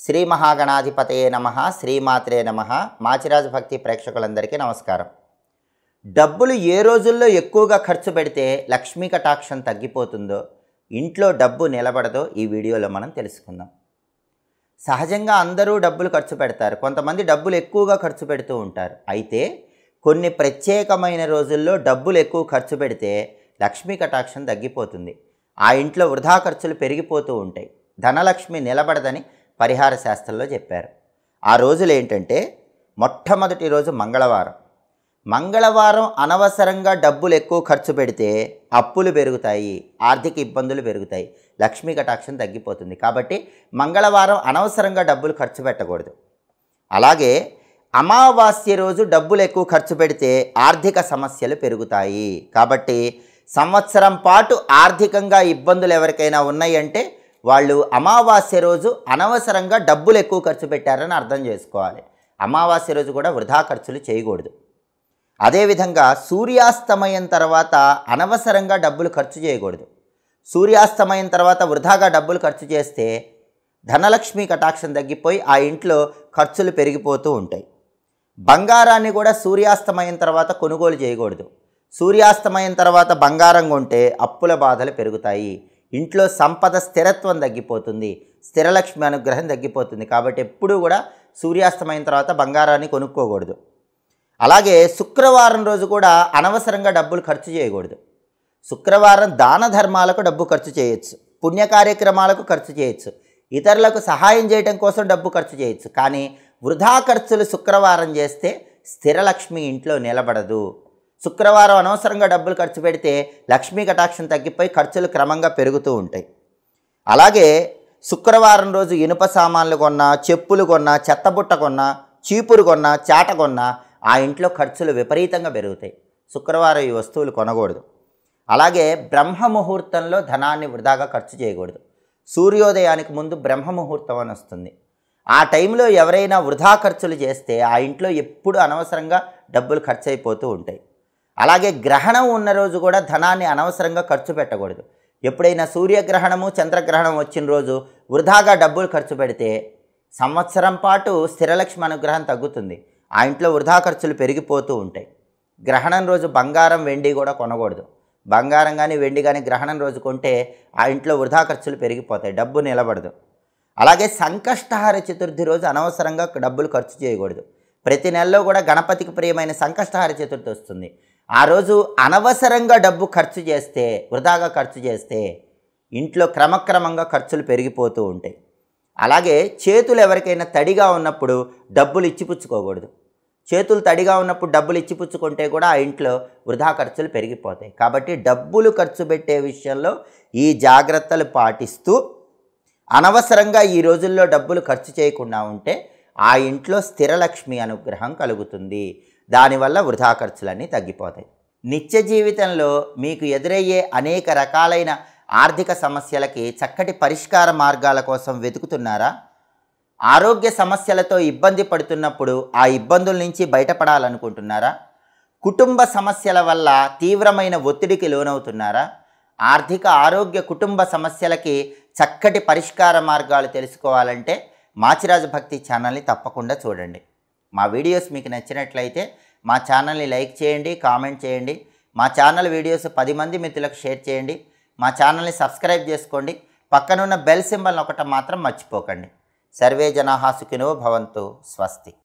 శ్రీ మహాగణాధిపతయే నమః, శ్రీమాత్రే నమః. మాచిరాజు భక్తి ప్రేక్షకులందరికీ నమస్కారం. డబ్బులు ఏ రోజుల్లో ఎక్కువగా ఖర్చు పెడితే లక్ష్మీ కటాక్షం తగ్గిపోతుందో, ఇంట్లో డబ్బు నిలబడదో ఈ వీడియోలో మనం తెలుసుకుందాం. సహజంగా అందరూ డబ్బులు ఖర్చు పెడతారు. కొంతమంది డబ్బులు ఎక్కువగా ఖర్చు పెడుతూ ఉంటారు. అయితే కొన్ని ప్రత్యేకమైన రోజుల్లో డబ్బులు ఎక్కువ ఖర్చు పెడితే లక్ష్మీ కటాక్షం తగ్గిపోతుంది. ఆ ఇంట్లో వృధా ఖర్చులు పెరిగిపోతూ ఉంటాయి. ధనలక్ష్మి నిలబడదని పరిహార శాస్త్రంలో చెప్పారు. ఆ రోజులు ఏంటంటే, మొట్టమొదటి రోజు మంగళవారం అనవసరంగా డబ్బులు ఎక్కువ ఖర్చు పెడితే అప్పులు పెరుగుతాయి, ఆర్థిక ఇబ్బందులు పెరుగుతాయి, లక్ష్మీ కటాక్షం తగ్గిపోతుంది. కాబట్టి మంగళవారం అనవసరంగా డబ్బులు ఖర్చు పెట్టకూడదు. అలాగే అమావాస్య రోజు డబ్బులు ఎక్కువ ఖర్చు పెడితే ఆర్థిక సమస్యలు పెరుగుతాయి. కాబట్టి సంవత్సరం పాటు ఆర్థికంగా ఇబ్బందులు ఎవరికైనా ఉన్నాయంటే వాళ్ళు అమావాస్య రోజు అనవసరంగా డబ్బులు ఎక్కువ ఖర్చు పెట్టారని అర్థం చేసుకోవాలి. అమావాస్య రోజు కూడా వృధా ఖర్చులు చేయకూడదు. అదేవిధంగా సూర్యాస్తమయం తర్వాత అనవసరంగా డబ్బులు ఖర్చు చేయకూడదు. సూర్యాస్తమయం తర్వాత వృధాగా డబ్బులు ఖర్చు చేస్తే ధనలక్ష్మి కటాక్షం తగ్గిపోయి ఆ ఇంట్లో ఖర్చులు పెరిగిపోతూ ఉంటాయి. బంగారాన్ని కూడా సూర్యాస్తమయం తర్వాత కొనుగోలు చేయకూడదు. సూర్యాస్తమయం తర్వాత బంగారం కొంటే అప్పుల బాధలు పెరుగుతాయి, ఇంట్లో సంపద స్థిరత్వం తగ్గిపోతుంది, స్థిరలక్ష్మి అనుగ్రహం తగ్గిపోతుంది. కాబట్టి ఎప్పుడూ కూడా సూర్యాస్తమయం తర్వాత బంగారాన్ని కొనుక్కోకూడదు. అలాగే శుక్రవారం రోజు కూడా అనవసరంగా డబ్బులు ఖర్చు చేయకూడదు. శుక్రవారం దాన ధర్మాలకు డబ్బు ఖర్చు చేయొచ్చు, పుణ్య కార్యక్రమాలకు ఖర్చు చేయొచ్చు, ఇతరులకు సహాయం చేయడం కోసం డబ్బు ఖర్చు చేయొచ్చు. కానీ వృధా ఖర్చులు శుక్రవారం చేస్తే స్థిరలక్ష్మి ఇంట్లో నిలబడదు. శుక్రవారం అనవసరంగా డబ్బులు ఖర్చు పెడితే లక్ష్మీ కటాక్షం తగ్గిపోయి ఖర్చులు క్రమంగా పెరుగుతూ ఉంటాయి. అలాగే శుక్రవారం రోజు ఇనుప సామాన్లు కొన్నా, చెప్పులు కొన్నా, చెత్తబుట్ట కొన్నా, చీపురు కొన్నా, చాట కొన్నా ఆ ఇంట్లో ఖర్చులు విపరీతంగా పెరుగుతాయి. శుక్రవారం ఈ వస్తువులు కొనకూడదు. అలాగే బ్రహ్మముహూర్తంలో ధనాన్ని వృధాగా ఖర్చు చేయకూడదు. సూర్యోదయానికి ముందు బ్రహ్మముహూర్తం అని వస్తుంది. ఆ టైంలో ఎవరైనా వృధా ఖర్చులు చేస్తే ఆ ఇంట్లో ఎప్పుడు అనవసరంగా డబ్బులు ఖర్చు అయిపోతూ ఉంటాయి. అలాగే గ్రహణం ఉన్న రోజు కూడా ధనాన్ని అనవసరంగా ఖర్చు పెట్టకూడదు. ఎప్పుడైనా సూర్యగ్రహణము, చంద్రగ్రహణం వచ్చిన రోజు వృధాగా డబ్బులు ఖర్చు పెడితే సంవత్సరం పాటు స్థిరలక్ష్మి అనుగ్రహం తగ్గుతుంది, ఆ ఇంట్లో వృధా ఖర్చులు పెరిగిపోతూ ఉంటాయి. గ్రహణం రోజు బంగారం, వెండి కూడా కొనకూడదు. బంగారం కానీ వెండి కానీ గ్రహణం రోజు కొంటే ఆ ఇంట్లో వృధా ఖర్చులు పెరిగిపోతాయి, డబ్బు నిలబడదు. అలాగే సంకష్టహార చతుర్థి రోజు అనవసరంగా డబ్బులు ఖర్చు చేయకూడదు. ప్రతి నెలలో కూడా గణపతికి ప్రియమైన సంకష్టహార చతుర్థి వస్తుంది. ఆ రోజు అనవసరంగా డబ్బు ఖర్చు చేస్తే, వృధాగా ఖర్చు చేస్తే ఇంట్లో క్రమక్రమంగా ఖర్చులు పెరిగిపోతూ ఉంటాయి. అలాగే చేతులు ఎవరికైనా తడిగా ఉన్నప్పుడు డబ్బులు ఇచ్చిపుచ్చుకోకూడదు. చేతులు తడిగా ఉన్నప్పుడు డబ్బులు ఇచ్చిపుచ్చుకుంటే కూడా ఆ ఇంట్లో వృధా ఖర్చులు పెరిగిపోతాయి. కాబట్టి డబ్బులు ఖర్చు పెట్టే విషయంలో ఈ జాగ్రత్తలు పాటిస్తూ అనవసరంగా ఈ రోజుల్లో డబ్బులు ఖర్చు చేయకుండా ఉంటే ఆ ఇంట్లో స్థిరలక్ష్మి అనుగ్రహం కలుగుతుంది. దానివల్ల వృధా ఖర్చులన్నీ తగ్గిపోతాయి. నిత్య జీవితంలో మీకు ఎదురయ్యే అనేక రకాలైన ఆర్థిక సమస్యలకి చక్కటి పరిష్కార మార్గాల కోసం వెతుకుతున్నారా? ఆరోగ్య సమస్యలతో ఇబ్బంది పడుతున్నప్పుడు ఆ ఇబ్బందుల నుంచి బయటపడాలనుకుంటున్నారా? కుటుంబ సమస్యల వల్ల తీవ్రమైన ఒత్తిడికి లోనవుతున్నారా? ఆర్థిక, ఆరోగ్య, కుటుంబ సమస్యలకి చక్కటి పరిష్కార మార్గాలు తెలుసుకోవాలంటే మాచిరాజు భక్తి ఛానల్ని తప్పకుండా చూడండి. మా వీడియోస్ మీకు నచ్చినట్లయితే మా ఛానల్ని లైక్ చేయండి, కామెంట్ చేయండి. మా ఛానల్ వీడియోస్ 10 మంది మిత్రులకు షేర్ చేయండి. మా ఛానల్ని సబ్స్క్రైబ్ చేసుకోండి. పక్కనున్న బెల్ సింబల్ నొక్కటం మాత్రం మర్చిపోకండి. సర్వే జనాః సుఖినో భవంతు. స్వస్తి.